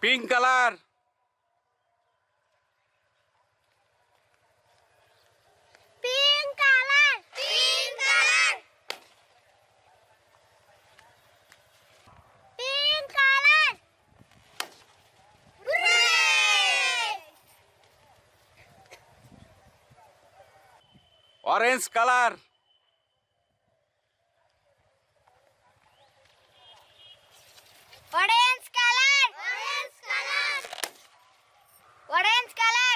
pink colour, pink colour, pink colour, pink colour, orange colour, orange color, orange color, orange color,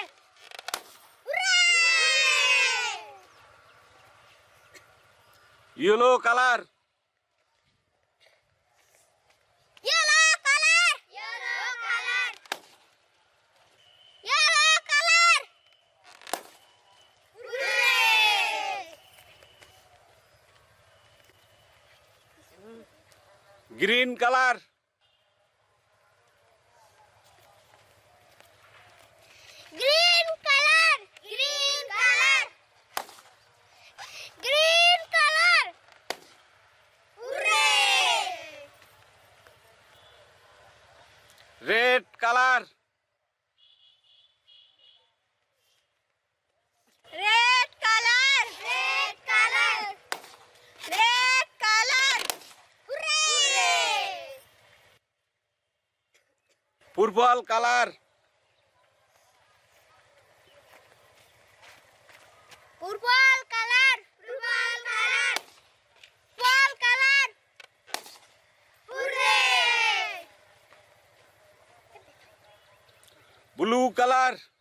yellow colour, yellow color, yellow color, yellow color, green colour, green color, green color, green color, red colour, red color, red color, red color, purple colour, purple color, purple color, purple color, blue colour,